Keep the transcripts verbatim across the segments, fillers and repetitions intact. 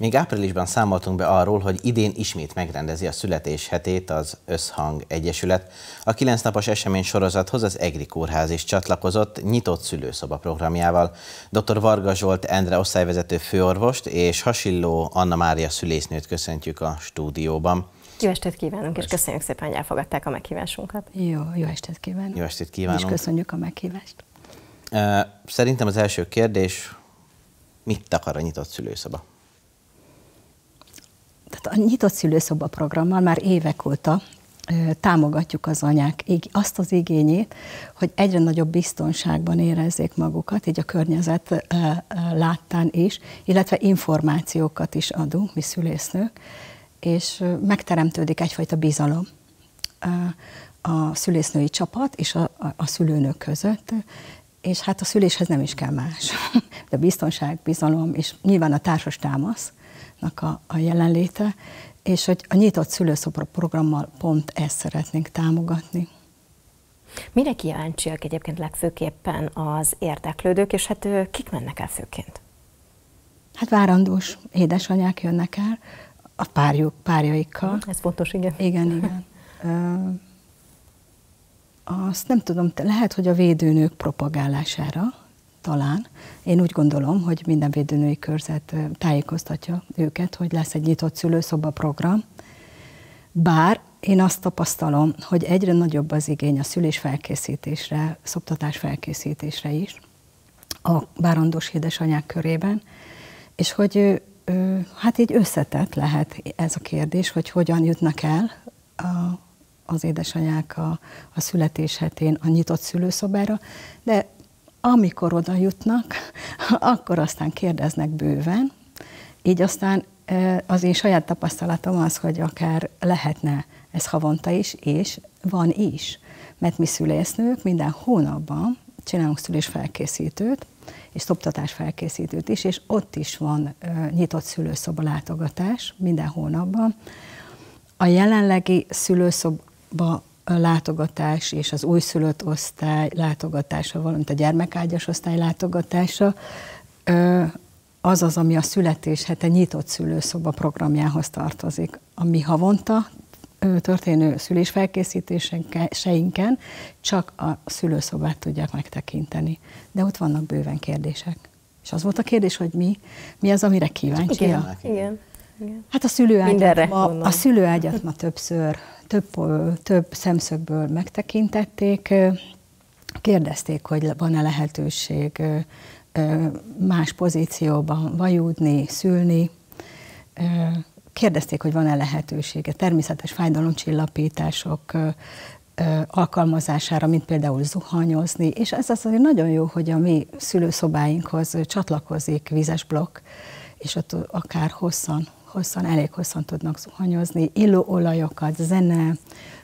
Még áprilisban számoltunk be arról, hogy idén ismét megrendezi a születéshetét az Összhang Egyesület. A kilencnapos esemény sorozathoz az EGRI Kórház is csatlakozott nyitott szülőszoba programjával. dr. Varga Zsolt Endre osztályvezető főorvost és Hasilló Anna Mária szülésznőt köszöntjük a stúdióban. Jó estét kívánunk, és köszönjük szépen, hogy elfogadták a meghívásunkat. Jó, jó estét kívánunk. Jó estét kívánunk. És köszönjük a meghívást. Szerintem az első kérdés, mit akar a nyitott szülőszoba? Tehát a nyitott szülőszoba programmal már évek óta támogatjuk az anyák azt az igényét, hogy egyre nagyobb biztonságban érezzék magukat, így a környezet láttán is, illetve információkat is adunk, mi szülésznők, és megteremtődik egyfajta bizalom a szülésznői csapat és a, a, a szülőnök között, és hát a szüléshez nem is kell más. De biztonság, bizalom, és nyilván a társas támasznak a, a jelenléte, és hogy a nyitott szülőszoba programmal pont ezt szeretnénk támogatni. Mire kíváncsiak egyébként legfőképpen az érdeklődők, és hát kik mennek el főként? Hát várandós édesanyák jönnek el, a párjuk, párjaikkal. Ez fontos, igen. Igen, igen. Azt nem tudom, lehet, hogy a védőnők propagálására talán. Én úgy gondolom, hogy minden védőnői körzet tájékoztatja őket, hogy lesz egy nyitott szülőszoba program. Bár én azt tapasztalom, hogy egyre nagyobb az igény a szülés felkészítésre, szoptatás felkészítésre is a várandós édesanyák körében, és hogy hát így összetett lehet ez a kérdés, hogy hogyan jutnak el a az édesanyák a, a születés hetén a nyitott szülőszobára, de amikor oda jutnak, akkor aztán kérdeznek bőven, így aztán az én saját tapasztalatom az, hogy akár lehetne ez havonta is, és van is, mert mi szülésznők minden hónapban csinálunk szülésfelkészítőt, és szoptatás felkészítőt is, és ott is van nyitott szülőszoba látogatás minden hónapban. A jelenlegi szülőszoba látogatás és az újszülött osztály látogatása, valamint a gyermekágyas osztály látogatása, az az, ami a születés hete nyitott szülőszoba programjához tartozik. Ami havonta történő szülésfelkészítéseinken csak a szülőszobát tudják megtekinteni. De ott vannak bőven kérdések. És az volt a kérdés, hogy mi, mi az, amire kíváncsi? Igen, igen. Igen. Hát a szülőágyat, ma, a szülőágyat ma többször, több, több szemszögből megtekintették. Kérdezték, hogy van-e lehetőség más pozícióban vajúdni, szülni. Kérdezték, hogy van-e lehetősége természetes fájdalomcsillapítások alkalmazására, mint például zuhanyozni, és ez az azért nagyon jó, hogy a mi szülőszobáinkhoz csatlakozik vízes blokk, és ott akár hosszan, hosszan, elég hosszan tudnak zuhanyozni, illóolajokat, zene,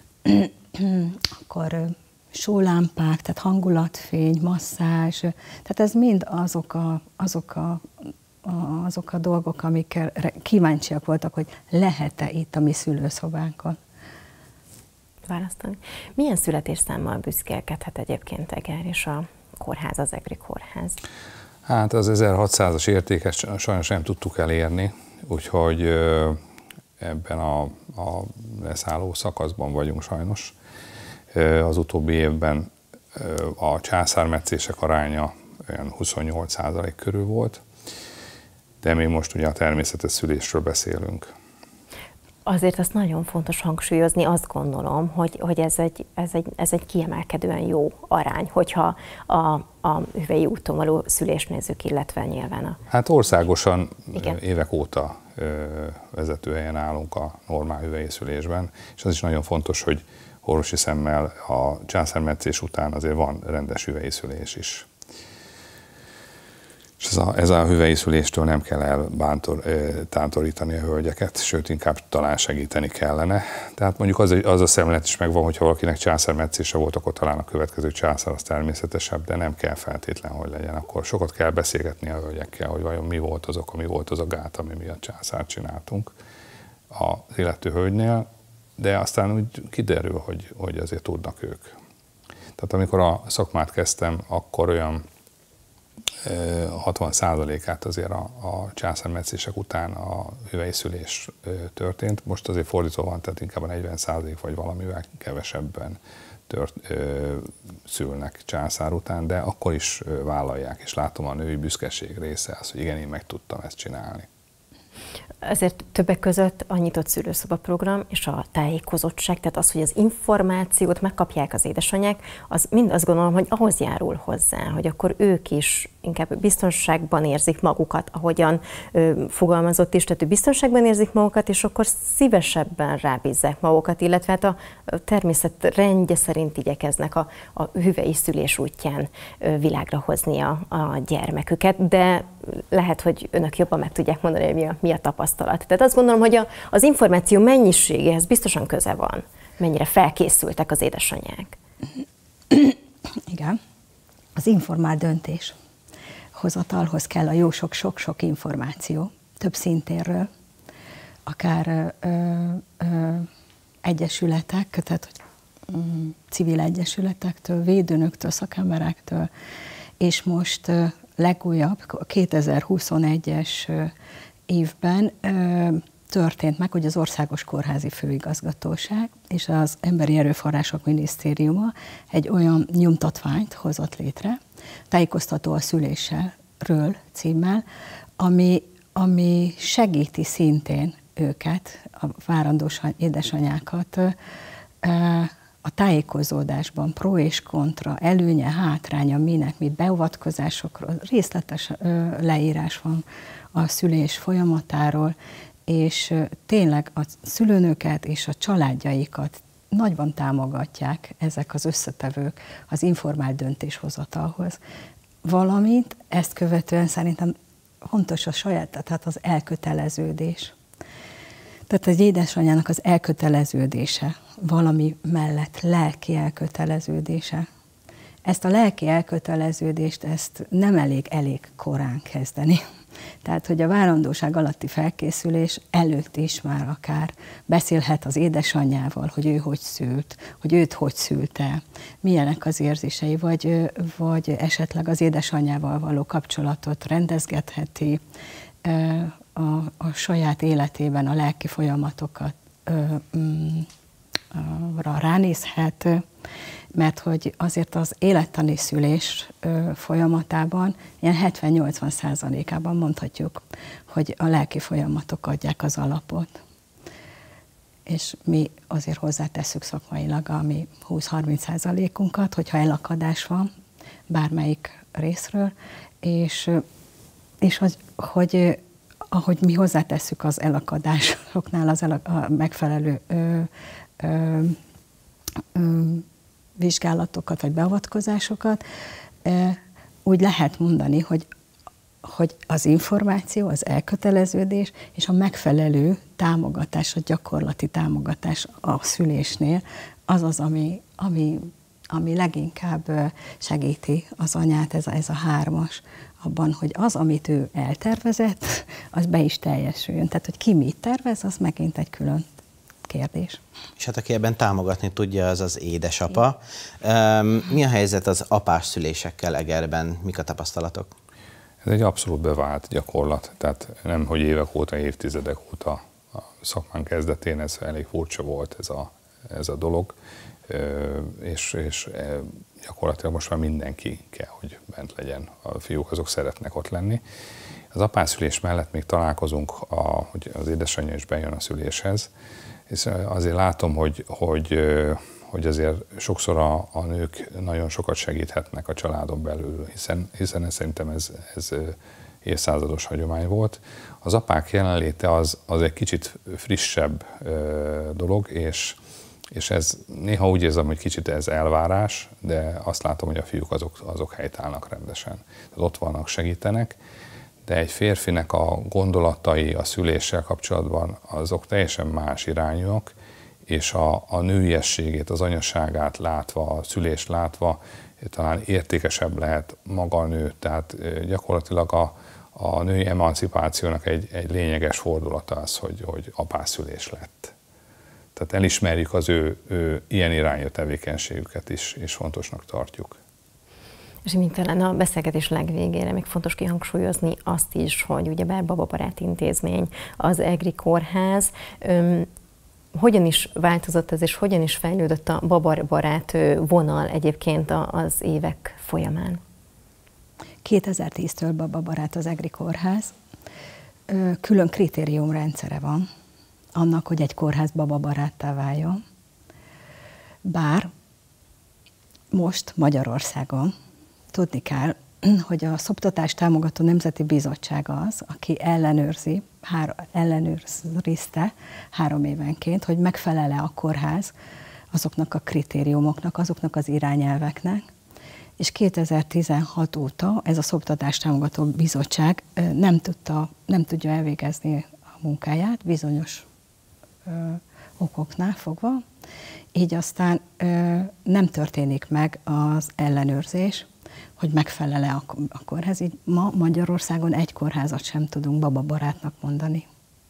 akkor sólámpák, tehát hangulatfény, masszázs, tehát ez mind azok a, azok a, azok a dolgok, amikkel kíváncsiak voltak, hogy lehet-e itt a mi szülőszobánkon választani. Milyen születésszámmal büszkélkedhet egyébként Eger és a kórház, az EGRI Kórház? Hát az ezerhatszázas értéket sajnos nem tudtuk elérni, úgyhogy ebben a, a leszálló szakaszban vagyunk sajnos. Az utóbbi évben a császármetszések aránya olyan huszonnyolc százalék körül volt, de még most ugye a természetes szülésről beszélünk. Azért azt nagyon fontos hangsúlyozni, azt gondolom, hogy, hogy ez, egy, ez, egy, ez egy kiemelkedően jó arány, hogyha a, a hüvei úton való szülést nézzük, illetve nyilván a... Hát országosan igen. évek óta vezetőhelyen állunk a normál hüvei szülésben, és az is nagyon fontos, hogy orvosi szemmel a császármetszés után azért van rendes hüvei szülés is. És ez a, ez a hüvei szüléstől nem kell eltántorítani a hölgyeket, sőt, inkább talán segíteni kellene. Tehát mondjuk az, az a szemlélet is megvan, hogyha valakinek császármetszése volt, akkor talán a következő császár az természetesebb, de nem kell feltétlen, hogy legyen. Akkor sokat kell beszélgetni a hölgyekkel, hogy vajon mi volt az oka, mi volt az a gát, ami miatt császárt csináltunk az illető hölgynél, de aztán úgy kiderül, hogy, hogy azért tudnak ők. Tehát amikor a szakmát kezdtem, akkor olyan hatvan százalékát azért a, a császármetszések után a hüvely szülés történt. Most azért fordítva van, tehát inkább a negyven százalék vagy valamivel kevesebben tört, ö, szülnek császár után, de akkor is ö, vállalják, és látom a női büszkeség része az, hogy igen, én meg tudtam ezt csinálni. Ezért többek között a nyitott szülőszoba program és a tájékozottság, tehát az, hogy az információt megkapják az édesanyák, az mind azt gondolom, hogy ahhoz járul hozzá, hogy akkor ők is inkább biztonságban érzik magukat, ahogyan ö, fogalmazott is, tehát biztonságban érzik magukat, és akkor szívesebben rábízzák magukat, illetve hát a természet rendje szerint igyekeznek a, a hüvei szülés útján ö, világra hozni a, a gyermeküket, de lehet, hogy önök jobban meg tudják mondani, hogy mi a, mi a tapasztalat. Tehát azt gondolom, hogy a, az információ mennyiségéhez biztosan köze van, mennyire felkészültek az édesanyák. Igen. Az informált döntés hozatalhoz kell a jó sok-sok-sok információ, több szintéről, akár ö, ö, egyesületek, tehát ö, civil egyesületektől, védőnöktől, szakemberektől, és most ö, legújabb, a kétezer-huszonegyes ö, évben ö, történt meg, hogy az Országos Kórházi Főigazgatóság és az Emberi Erőforrások Minisztériuma egy olyan nyomtatványt hozott létre, tájékoztató a szülésről címmel, ami, ami segíti szintén őket, a várandós édesanyákat a tájékozódásban, pro és kontra, előnye, hátránya, minek, mi beavatkozásokról, részletes leírás van a szülés folyamatáról, és tényleg a szülőnőket és a családjaikat nagyban támogatják ezek az összetevők az informált döntéshozatalhoz. Valamint ezt követően szerintem fontos a saját, tehát az elköteleződés. Tehát egy édesanyának az elköteleződése, valami mellett lelki elköteleződése. Ezt a lelki elköteleződést, ezt nem elég elég korán kezdeni. Tehát, hogy a várandóság alatti felkészülés előtt is már akár beszélhet az édesanyjával, hogy ő hogy szült, hogy őt hogy szülte, milyenek az érzései, vagy, vagy esetleg az édesanyjával való kapcsolatot rendezgetheti, a, a saját életében a lelki folyamatokat ránézhet, mert hogy azért az élettani szülés folyamatában ilyen hetven-nyolcvan százalékában mondhatjuk, hogy a lelki folyamatok adják az alapot. És mi azért hozzátesszük szakmailag a mi húsz-harminc százalékunkat, hogyha elakadás van bármelyik részről, és, és az, hogy ahogy mi hozzátesszük az elakadásoknál az elak, a megfelelő ö, ö, ö, vizsgálatokat vagy beavatkozásokat, úgy lehet mondani, hogy, hogy az információ, az elköteleződés és a megfelelő támogatás, a gyakorlati támogatás a szülésnél az az, ami, ami, ami leginkább segíti az anyát, ez a, ez a hármas, abban, hogy az, amit ő eltervezett, az be is teljesüljön. Tehát, hogy ki mit tervez, az megint egy külön kérdés. És hát aki ebben támogatni tudja, az az édesapa. Mi a helyzet az apás szülésekkel Egerben? Mik a tapasztalatok? Ez egy abszolút bevált gyakorlat, tehát nem, hogy évek óta, évtizedek óta a szakmán kezdetén ez elég furcsa volt ez a, ez a dolog, és, és gyakorlatilag most már mindenki kell, hogy bent legyen. A fiúk azok szeretnek ott lenni. Az apászülés mellett még találkozunk, a, hogy az édesanyja is bejön a szüléshez, és azért látom, hogy, hogy, hogy azért sokszor a, a nők nagyon sokat segíthetnek a családon belül, hiszen, hiszen szerintem ez, ez évszázados hagyomány volt. Az apák jelenléte az, az egy kicsit frissebb dolog, és, és ez néha úgy érzem, hogy kicsit ez elvárás, de azt látom, hogy a fiúk azok, azok helytállnak rendesen. Tehát ott vannak, segítenek, de egy férfinek a gondolatai a szüléssel kapcsolatban azok teljesen más irányúak, és a, a nőiességét, az anyaságát látva, a szülést látva talán értékesebb lehet maga a nő. Tehát gyakorlatilag a, a női emancipációnak egy, egy lényeges fordulata az, hogy, hogy apászülés lett. Tehát elismerjük az ő, ő ilyen irányú tevékenységüket is, és fontosnak tartjuk. És mint talán a beszélgetés legvégére még fontos kihangsúlyozni azt is, hogy ugyebár bababarát intézmény, az EGRI kórház, öm, hogyan is változott ez, és hogyan is fejlődött a bababarát vonal egyébként az évek folyamán? kétezer-tíztől bababarát az EGRI kórház. Külön kritériumrendszere van annak, hogy egy kórház bababaráttá váljon. Bár most Magyarországon tudni kell, hogy a Szoptatást Támogató Nemzeti Bizottság az, aki ellenőrzi, hár, ellenőrizte három évenként, hogy megfelel-e a kórház azoknak a kritériumoknak, azoknak az irányelveknek, és kétezer-tizenhat óta ez a Szoptatást Támogató Bizottság nem, tudta, nem tudja elvégezni a munkáját bizonyos ö, okoknál fogva, így aztán ö, nem történik meg az ellenőrzés, hogy megfelel-e a, a kórház. Így ma Magyarországon egy kórházat sem tudunk bababarátnak mondani.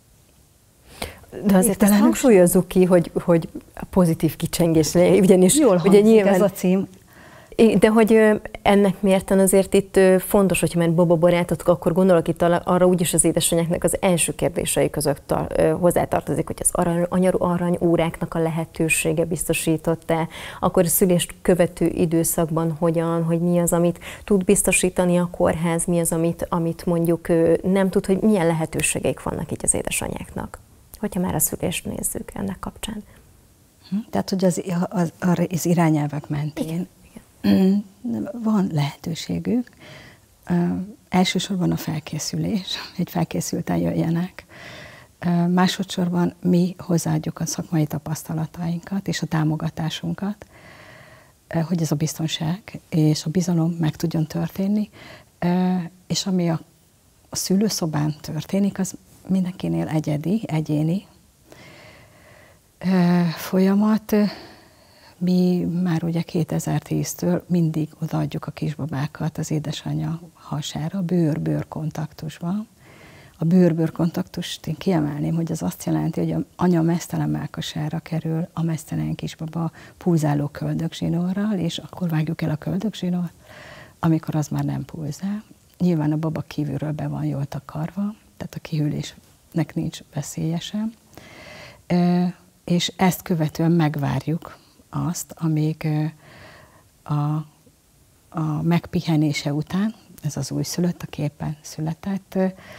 De azért ezt hangsúlyozzuk ki, hogy, hogy a pozitív kicsengés, ugyanis jól ugye nyilván, ez a cím. De hogy ennek mérten azért itt fontos, hogyha már bababarátot, akkor gondolok itt arra úgyis az édesanyáknak az első kérdései között hozzátartozik, hogy az arany, arany óráknak a lehetősége biztosított-e, akkor a szülést követő időszakban hogyan, hogy mi az, amit tud biztosítani a kórház, mi az, amit, amit mondjuk nem tud, hogy milyen lehetőségeik vannak így az édesanyáknak, hogyha már a szülést nézzük ennek kapcsán. Tehát, hogy az, az, az irányelvek mentén van lehetőségük. Uh, elsősorban a felkészülés, hogy felkészülten jöjjenek. Uh, másodszorban mi hozzáadjuk a szakmai tapasztalatainkat és a támogatásunkat, uh, hogy ez a biztonság és a bizalom meg tudjon történni, uh, és ami a, a szülőszobán történik, az mindenkinél egyedi, egyéni uh, folyamat. Mi már ugye kétezer-tíztől mindig odaadjuk a kisbabákat az édesanyja hasára, bőr-bőr kontaktusban. A bőr-bőr kontaktust én kiemelném, hogy az azt jelenti, hogy az anya meztelen mellkasára kerül a meztelen kisbaba pulzáló köldögzsinórral, és akkor vágjuk el a köldögzsinórt, amikor az már nem pulzál. Nyilván a baba kívülről be van jól takarva, tehát a kihűlésnek nincs veszélye sem. E, és ezt követően megvárjuk azt, amíg a, a megpihenése után, ez az újszülött, aki éppen született,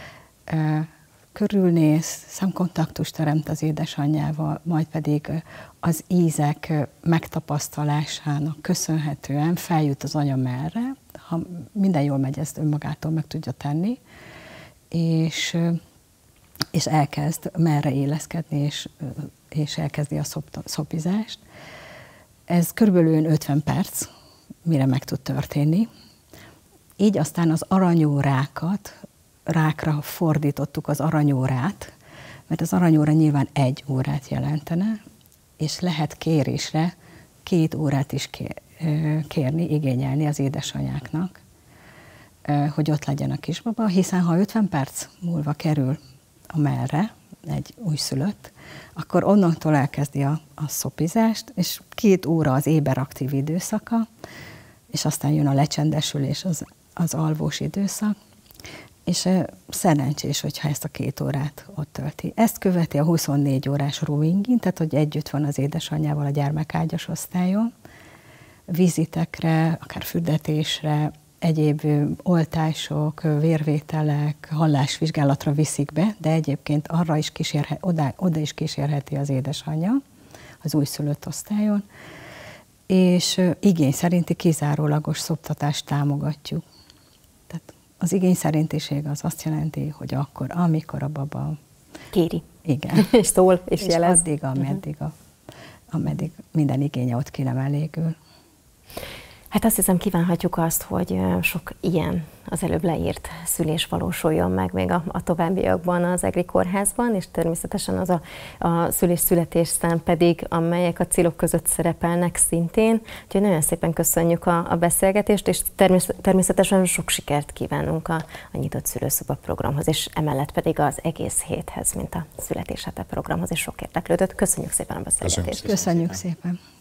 körülnéz, szemkontaktust teremt az édesanyjával, majd pedig az ízek megtapasztalásának köszönhetően feljut az anya mellre, ha minden jól megy, ezt önmagától meg tudja tenni, és, és elkezd merre éleszkedni, és, és elkezdi a szop, szopizást. Ez körülbelül ötven perc, mire meg tud történni. Így aztán az aranyórákat, rákra fordítottuk az aranyórát, mert az aranyóra nyilván egy órát jelentene, és lehet kérésre két órát is kérni, igényelni az édesanyáknak, hogy ott legyen a kisbaba, hiszen ha ötven perc múlva kerül a mellre egy újszülött, akkor onnantól elkezdi a, a szopizást, és két óra az éberaktív időszaka, és aztán jön a lecsendesülés, az, az alvós időszak, és szerencsés, hogyha ezt a két órát ott tölti. Ezt követi a huszonnégy órás rowingin, tehát hogy együtt van az édesanyjával a gyermekágyas osztályon, vizitekre, akár fürdetésre, egyéb oltások, vérvételek, hallásvizsgálatra viszik be, de egyébként arra is kísérhet, oda, oda is kísérheti az édesanyja az újszülött osztályon, és igény szerinti kizárólagos szoptatást támogatjuk. Tehát az igény szerintiség az azt jelenti, hogy akkor, amikor a baba kéri. Igen. és szól, és, és jelez. addig, ameddig, a, ameddig minden igénye ott ki nem elégül. Hát azt hiszem, kívánhatjuk azt, hogy sok ilyen az előbb leírt szülés valósuljon meg még a, a továbbiakban az EGRI kórházban, és természetesen az a, a szülés-születésszám pedig, amelyek a célok között szerepelnek szintén. Úgyhogy nagyon szépen köszönjük a, a beszélgetést, és természetesen sok sikert kívánunk a, a Nyitott Szülőszoba programhoz, és emellett pedig az egész héthez, mint a Születéshete programhoz, és sok érdeklődött. Köszönjük szépen a beszélgetést. Köszönjük szépen.